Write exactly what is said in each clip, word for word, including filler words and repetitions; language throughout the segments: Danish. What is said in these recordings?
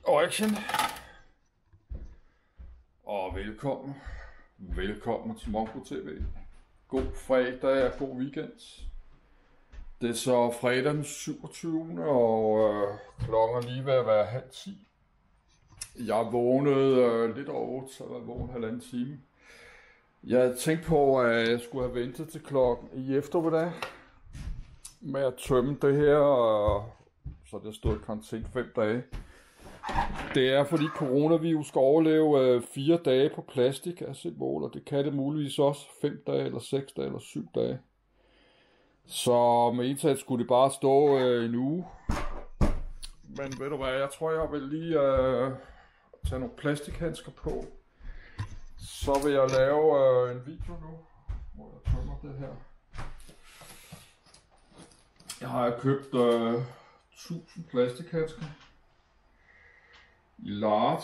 Og action. Og velkommen. Velkommen til Mongo T V. God fredag og god weekend. Det er så fredag den syvogtyvende og øh, klokken er lige ved at være halv ti. Jeg vågnede øh, lidt over otte, så jeg var vågen halvanden time. Jeg havde tænkt på, at jeg skulle have ventet til klokken i eftermiddag med at tømme det her, øh, så det stod i karantæne fem dage. Det er fordi coronavirus skal overleve øh, fire dage på plastik af sit mål, og det kan det muligvis også fem dage, eller seks dage, eller syv dage. Så med ensat skulle det bare stå øh, en uge. Men ved du hvad, jeg tror jeg vil lige øh, tage nogle plastikhandsker på. Så vil jeg lave øh, en video nu, hvor jeg tømmer det her. Jeg har købt øh, tusind plastikhandsker i large.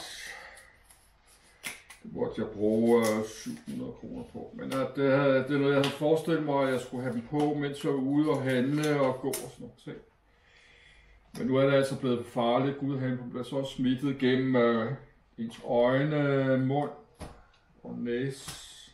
Det måtte jeg bruge øh, syv hundrede kroner på. Men at, det, det er noget, jeg havde forestillet mig, at jeg skulle have dem på, mens jeg var ude og handle og gå og sådan nogle ting. Men nu er det altså blevet farligt. Gud, han bliver så smittet gennem øh, ens øjne, mund og næse.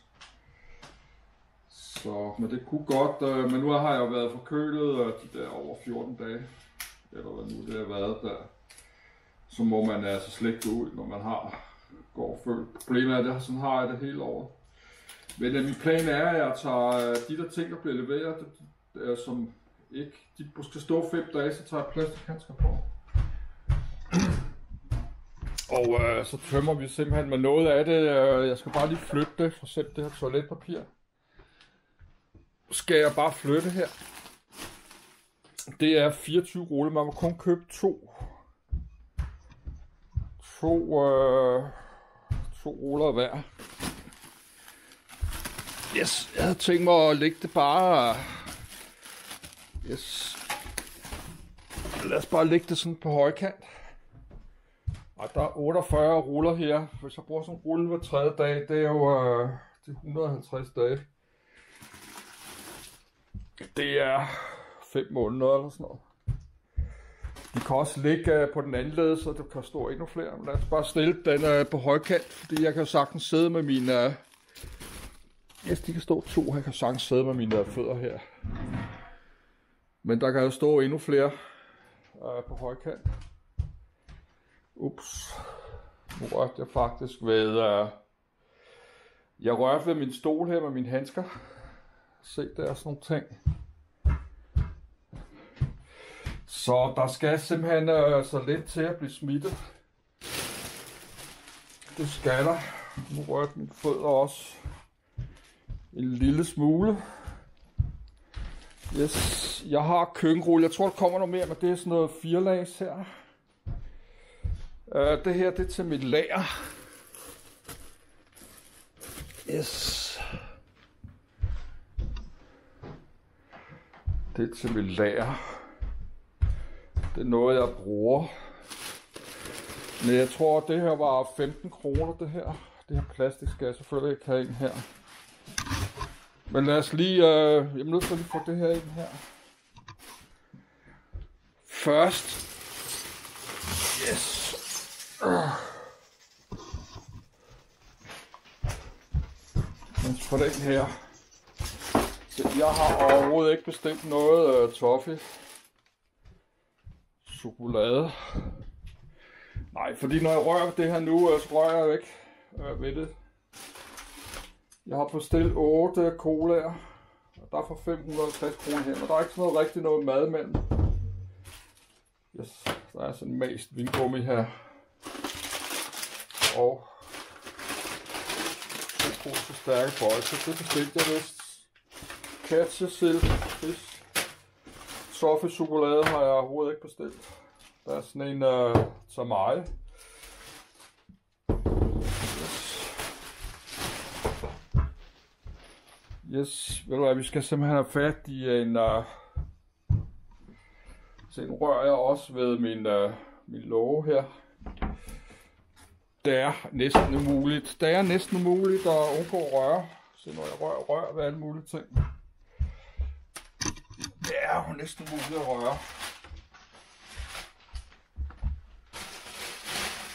Så, men det kunne godt, øh, men nu har jeg været forkølet øh, de der over fjorten dage. Eller hvad nu det har været der. Så må man altså slet ikke gå ud, når man har går følt. Problemet er, at sådan har jeg det hele året. Men øh, min plan er, at jeg tager de der ting, der bliver leveret, det, det er, som ikke, de skal stå fem dage, så tager jeg plastikhandsker på. Og øh, så tømmer vi simpelthen med noget af det. Øh, jeg skal bare lige flytte det, for eksempel det her toiletpapir. Skal jeg bare flytte her. Det er fireogtyve ruller, man må kun købe to. To, øh, to ruller hver. Yes, jeg havde tænkt mig at lægge det bare. Yes. Lad os bare lægge det sådan på højkant. Og der er otteogfyrre ruller her. Hvis jeg bruger sådan en rulle hver tredje dag, det er jo øh, det er et hundrede og halvtreds dage. Det er fem måneder eller sådan noget. De kan også ligge på den anden led, så det kan stå endnu flere. Men lad os bare stille den på højkant, fordi jeg kan sagtens sidde med mine... Yes, de kan stå to, jeg kan sagtens sidde med mine fødder her. Men der kan jo stå endnu flere uh, på højkant. Ups. Nu rørte jeg faktisk ved... Uh... Jeg rørte ved min stol her med mine handsker. Se, der er sådan nogle ting. Så der skal simpelthen øh, så lidt til at blive smittet. Det skal der. Nu rørte mine fødder også en lille smule. Yes. Jeg har køkkenrulle. Jeg tror, der kommer noget mere, men det er sådan noget firelags her. Uh, det her, det er til mit lager. Yes. Det er til mit lager. Det er noget, jeg bruger. Men jeg tror, det her var femten kroner, det her. Det her plastik skal jeg selvfølgelig ikke have ind her. Men lad os lige... Øh, jeg er nødt til at få det her ind her. Først. Yes. Uh. På den her. Jeg har overhovedet ikke bestilt noget uh, toffee. Chokolade. Nej, fordi når jeg rører det her nu, så rører jeg jo ikke øh, ved det. Jeg har bestilt otte colaer. Der er for fem hundrede og halvtreds kroner her, men der er ikke sådan noget rigtig noget mad imellem. Yes, der er sådan en mast vingummi her. Og to poser stærke bolser. Det bestilte jeg vist. Katjesilk, fisk. Toffee chokolade har jeg overhovedet ikke bestilt. Der er sådan en uh, til mig. Yes. Yes, ved du hvad, vi skal simpelthen have fat i en... Uh... Så nu rører jeg også ved min, uh, min låge her. Det er næsten umuligt. Det er næsten umuligt at undgå at røre. Så når jeg rører, rører ved alle mulige ting. Det er jo næsten muligt at røre.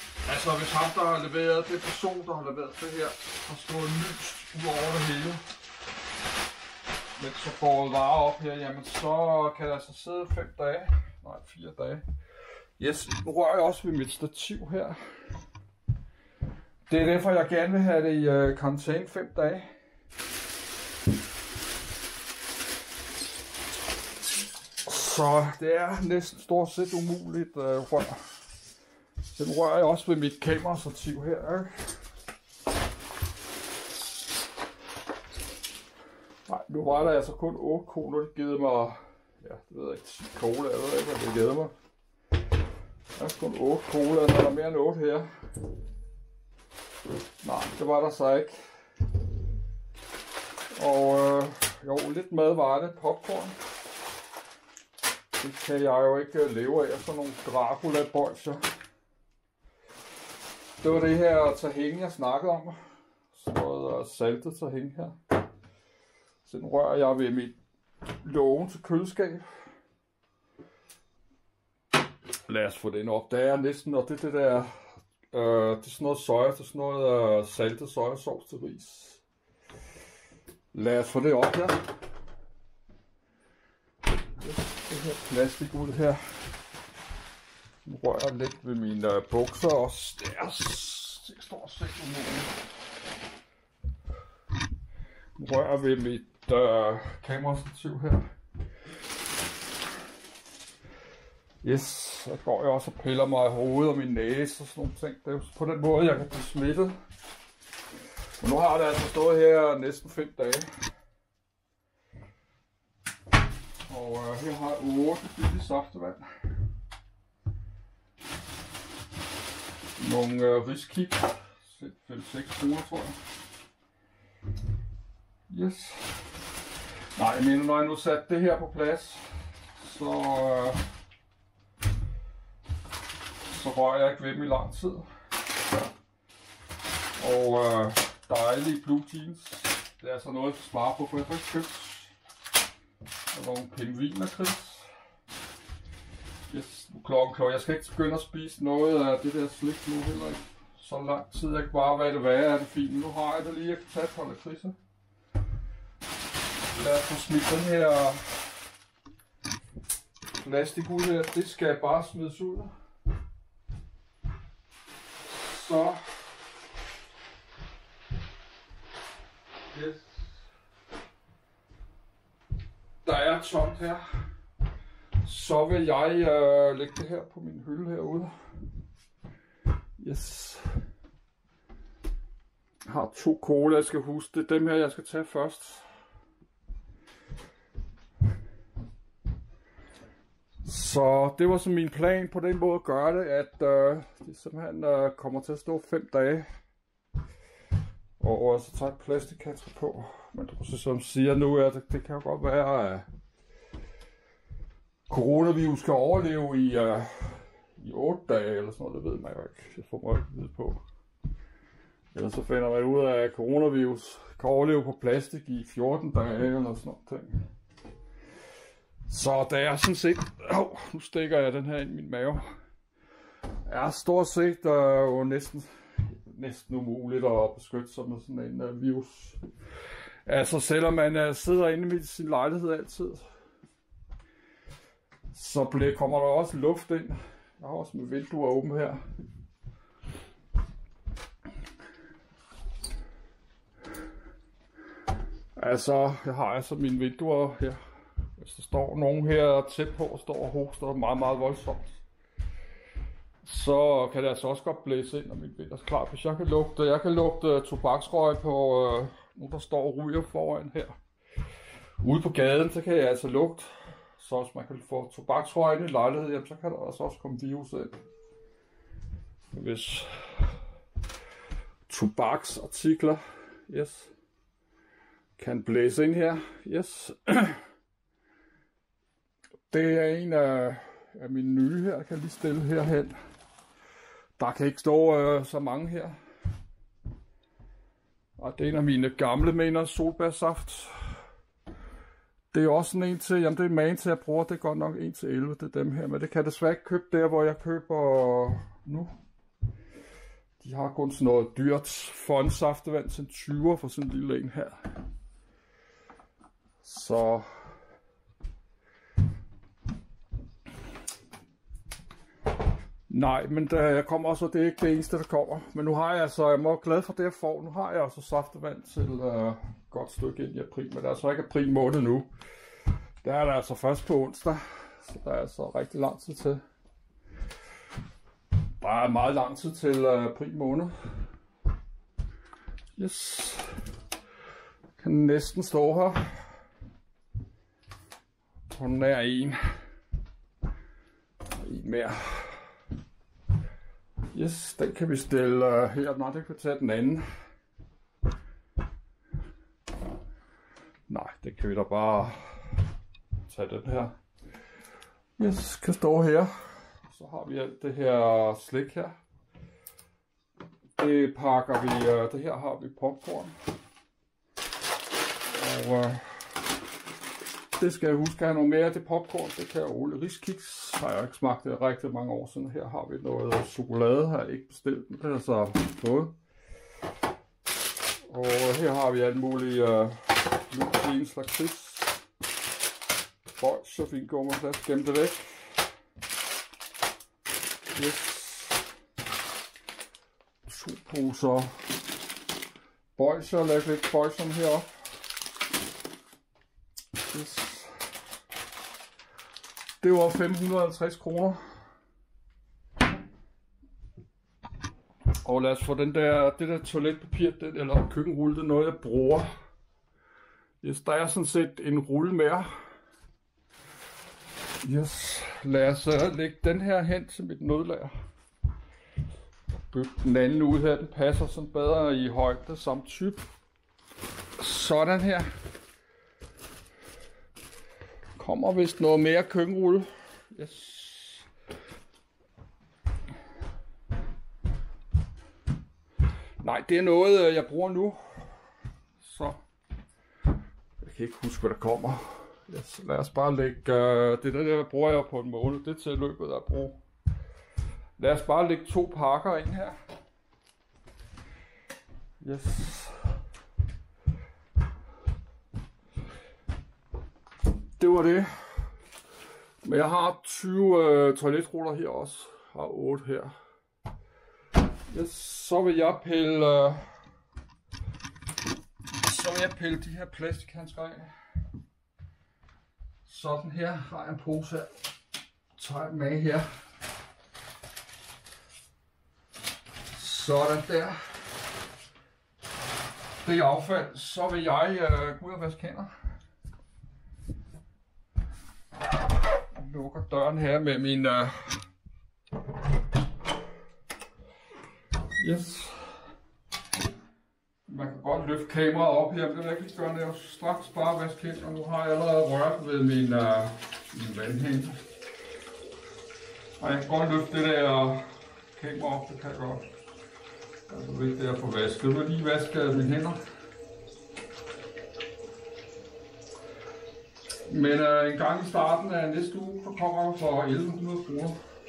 Altså hvis ham der har leveret, det person der har leveret det her, har stået lyst ud over det hele, mens så får varer op her, jamen så kan der altså sidde fem dage, nej fire dage. Yes, nu rører jeg også ved mit stativ her. Det er derfor jeg gerne vil have det i uh, karantæne fem dage. Så det er næsten stort set umuligt uh, rør. Den rører jeg også ved mit kamerastativ her. Ikke? Nej, nu var der altså kun otte cola, det givet mig, ja, det ved jeg ikke, ti cola, jeg ved ikke, hvad det givet mig. Der er kun otte cola, der er mere end otte her. Nej, det var der så ikke. Og øh, jo, lidt mad var det, popcorn. Det kan jeg jo ikke leve af, sådan nogle Dracula-bolcher. Det var det her tahini, jeg snakkede om. Sådan noget saltet tahini her. Så nu rører jeg ved mit lågen til køleskab. Lad os få den op. Der er næsten, og det det der, øh, det er sådan noget soja, det er sådan noget øh, saltet sojasauce til ris. Lad os få det op her. Det her plastik ud her. Nu rører jeg lidt ved mine øh, bukser også. Det er stort set umuligt. Nu rører jeg ved mit øh, kamerastativ her. Yes, så går jeg også og piller mig i hovedet og min næse og sådan nogle ting. Det er jo på den måde, jeg kan blive smittet. Men nu har det altså stået her næsten fem dage. Og øh, her har jeg otte billige saftevand. Nogle øh, riskik. fem seks kroner, tror jeg. Yes. Nej, jeg mener, når jeg nu satte det her på plads, så... Øh, så rører jeg ikke ved dem i lang tid. Og øh, dejlige blue jeans. Det er altså noget, jeg skal spare på, for jeg har ikke købt. Og nogle pingviner, Chris. Yes, nu klokken klokken. Jeg skal ikke begynde at spise noget af det der slik nu heller ikke. Så lang tid, jeg kan bare være det værre af det fint. Nu har jeg det lige, jeg kan tage kolde kriser. Lad os få smidt den her plastik ud her. Det skal bare smides ud. Så yes. Der er tomt her. Så vil jeg øh, lægge det her på min hylde herude. Yes. Jeg har to cola, jeg skal huske. Det er dem her, jeg skal tage først. Så det var så min plan på den måde at gøre det, at øh, det simpelthen øh, kommer til at stå fem dage. Og, og så tager et plastikhandsker på. Men du så som siger nu, at det, det kan jo godt være, at coronavirus skal overleve i, øh, i otte dage eller sådan noget. Det ved man jo ikke. Jeg får mig ikke vide på. Ellers så finder man ud af, at coronavirus kan overleve på plastik i fjorten dage eller sådan noget. Så der er sådan set, oh, nu stikker jeg den her ind i min mave, er stort set uh, jo næsten, næsten umuligt at beskytte sig med sådan en uh, virus. Altså selvom man uh, sidder inde i sin lejlighed altid, så bliver, kommer der også luft ind. Jeg har også mit vinduer åbent her. Altså, jeg har altså mine vinduer her. Hvis der står nogen her tæt på og står og hoster meget, meget voldsomt, så kan det altså også godt blæse ind, og mit vinter er klart. Hvis jeg kan lugte, jeg kan lugte tobaksrøg på øh, nogen, der står og ryger foran her. Ude på gaden, så kan jeg altså lugte. Så hvis man kan få tobaksrøg ind i lejlighed, jamen, så kan der altså også komme virus ind. Hvis tobaksartikler, yes, kan blæse ind her, yes. Det er en af, af mine nye her, jeg kan lige stille herhen. Der kan ikke stå øh, så mange her. Og det er en af mine gamle mener solbærsaft. Det er også sådan en til, jamen det er man til, jeg bruger, det er godt nok en til elleve, det er dem her. Men det kan jeg desværre ikke købe der, hvor jeg køber nu. De har kun sådan noget dyrt fondsaftevand til tyver for sådan en lille en her. Så nej, men der kommer også, det er ikke det eneste, der kommer. Men nu har jeg altså, jeg må glad for det, jeg får. Nu har jeg altså saftevand til uh, godt stykke ind i april, men det er altså ikke april måned nu. Der er der altså først på onsdag, så der er altså rigtig lang tid til. Der er meget lang tid til uh, april måned. Yes. Jeg kan næsten stå her. På nær en. En mere. Yes, den kan vi stille uh, her. Nej, det kan vi tage den anden. Nej, det kan vi da bare tage den her. Yes, kan stå her. Så har vi alt det her slik her. Det pakker vi, uh, det her har vi popcorn. Og uh, det skal jeg huske at have noget mere af det popcorn. Det kan jeg Ole Riskiks. Har jeg ikke smagt det rigtig mange år siden. Her har vi noget chokolade, har jeg ikke bestilt. Det har jeg så fået. Og her har vi alt muligt uh, gluten, lakrids, bøjs, så fint går man plads. Gem det væk. Yes. To poser bøjser. Læg lidt bøjserne heroppe. Yes. Det var fem hundrede og halvtreds kroner. Og lad os få den der, det der toiletpapir, den, eller køkkenrulle, det er noget jeg bruger. Yes, der er sådan set en rulle mere. Yes, lad os uh, lægge den her hen til mit nødlager. Bygge den anden ud her, den passer sådan bedre i højde som type. Sådan her. Kommer vist noget mere køkkenrulle. Yes. Nej, det er noget jeg bruger nu. Så jeg kan ikke huske hvad der kommer. Yes. Lad os bare lægge uh, det der, der bruger jeg på en måned. Det er til løbet af at bruge. Lad os bare lægge to pakker ind her. Yes. Det var det. Men jeg har tyve øh, toiletruller her også. Jeg har otte her. Yes, så vil jeg pille øh, så vil jeg pille de her plastikhandsker af. Sådan her har jeg en pose her. Tager jeg med her. Sådan der. Det er affald. Så vil jeg øh, gå ud og vaske hænder. Lukker døren her med min uh... yes. Man kan godt løfte kameraet op her, men det vil jeg ikke gøre, jeg straks bare vaske hænder. Nu har jeg allerede rørt ved min, uh... min vandhæng. Og jeg kan godt løfte det der kamera op, det kan jeg godt. Det er så vigtigt at få vasket. Nu vil jeg lige vaske mine hænder. Men øh, en gang i starten af næste uge, så kommer jeg for elleve hundrede kroner.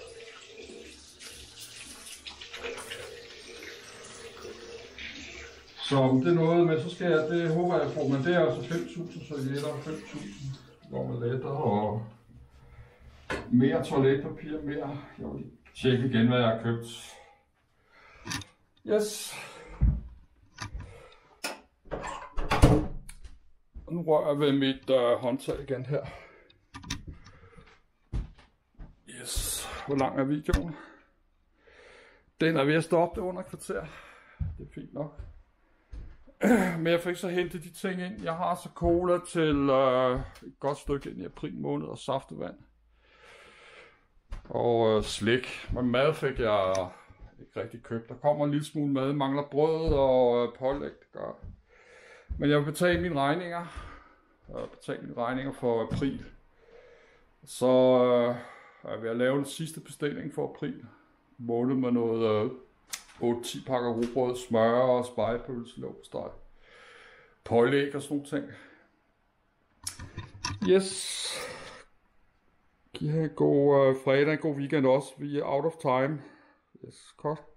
Så det er noget, men så skal jeg, det håber jeg på, men det er altså fem tusind servietter, fem tusind lomeletter og mere toiletpapir, mere. Jeg vil tjekke igen, hvad jeg har købt. Yes. Nu rører jeg ved mit øh, håndtag igen her. Yes. Hvor lang er videoen? Den er ved at stoppe under et kvarter. Det er fint nok. Men jeg fik så hentet de ting ind. Jeg har så cola til øh, et godt stykke ind i april måned og saftevand. Og øh, slik. Men mad fik jeg ikke rigtig købt. Der kommer en lille smule mad. Mangler brød og øh, pålæg. Det gør. Men jeg vil betale mine regninger. Jeg vil betale mine regninger for april. Så øh, jeg vil lave den sidste bestilling for april. Måle med noget øh, otte til ti pakker rugbrød, smør og spegepølse, leverpostej, pålæg og sådan nogle ting. Yes. Giv jer en god øh, fredag, en god weekend også. Vi er out of time. Yes, godt.